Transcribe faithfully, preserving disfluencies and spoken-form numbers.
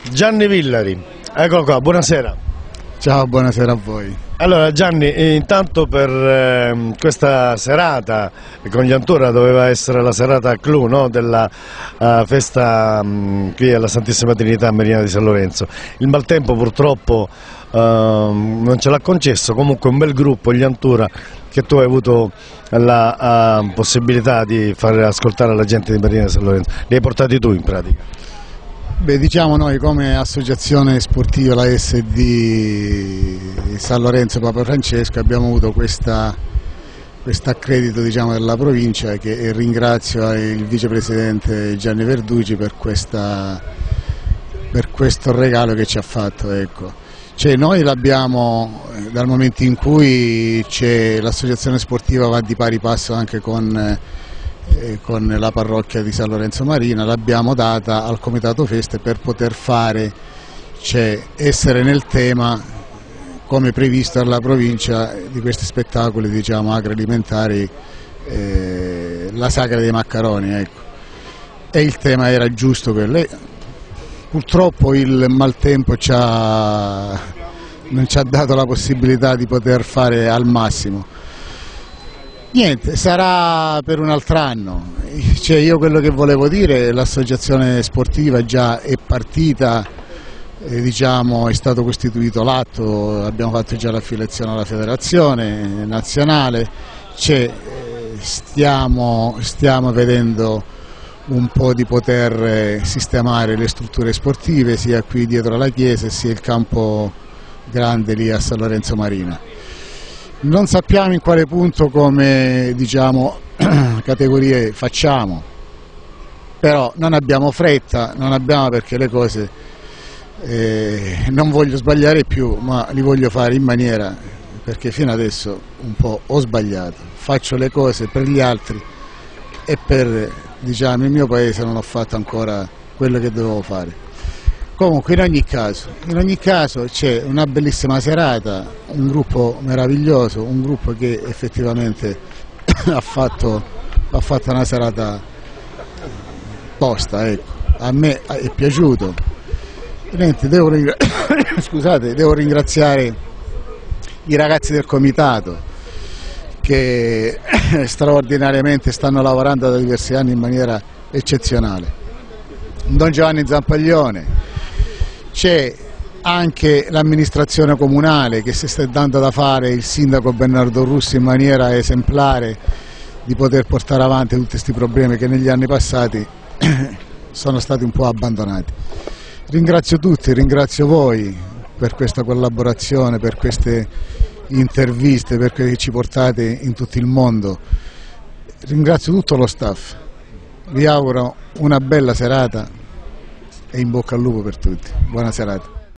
Gianni Villari, eccolo qua, buonasera. Ciao, buonasera a voi. Allora Gianni, intanto per eh, questa serata con gli Antura doveva essere la serata clou, no? della uh, festa um, qui alla Santissima Trinità Marina di San Lorenzo. Il maltempo purtroppo uh, non ce l'ha concesso, comunque un bel gruppo, gli Antura, che tu hai avuto la uh, possibilità di far ascoltare alla gente di Marina di San Lorenzo, li hai portati tu in pratica. Beh, diciamo noi come associazione sportiva, la S D San Lorenzo Papa Francesco, abbiamo avuto questa accredito diciamo, della provincia, che ringrazio il vicepresidente Gianni Verducci per, questa, per questo regalo che ci ha fatto. Ecco. Cioè, noi l'abbiamo, dal momento in cui l'associazione sportiva va di pari passo anche con con la parrocchia di San Lorenzo Marina, l'abbiamo data al Comitato Feste per poter fare, cioè essere nel tema come previsto dalla provincia di questi spettacoli diciamo agroalimentari, eh, la sagra dei maccheroni, ecco. E il tema era giusto quello. E purtroppo il maltempo ci ha, non ci ha dato la possibilità di poter fare al massimo. Niente, sarà per un altro anno. Cioè, io quello che volevo dire, l'associazione sportiva già è partita, eh, diciamo, è stato costituito l'atto, abbiamo fatto già l'affiliazione alla federazione nazionale, cioè, eh, stiamo, stiamo vedendo un po' di poter sistemare le strutture sportive sia qui dietro alla chiesa sia il campo grande lì a San Lorenzo Marina. Non sappiamo in quale punto come diciamo, categorie facciamo, però non abbiamo fretta, non abbiamo perché le cose eh, non voglio sbagliare più, ma li voglio fare in maniera, perché fino adesso un po' ho sbagliato, faccio le cose per gli altri e per diciamo, il mio paese non ho fatto ancora quello che dovevo fare. Comunque in ogni caso, in ogni caso c'è una bellissima serata, un gruppo meraviglioso, un gruppo che effettivamente ha fatto, ha fatto una serata tosta, ecco. A me è piaciuto. Niente, devo, ringra Scusate, devo ringraziare i ragazzi del comitato che straordinariamente stanno lavorando da diversi anni in maniera eccezionale. Don Giovanni Zampaglione. C'è anche l'amministrazione comunale che si sta dando da fare, il sindaco Bernardo Russi in maniera esemplare di poter portare avanti tutti questi problemi che negli anni passati sono stati un po' abbandonati. Ringrazio tutti, ringrazio voi per questa collaborazione, per queste interviste, per quello che ci portate in tutto il mondo. Ringrazio tutto lo staff, vi auguro una bella serata e in bocca al lupo per tutti. Buona serata.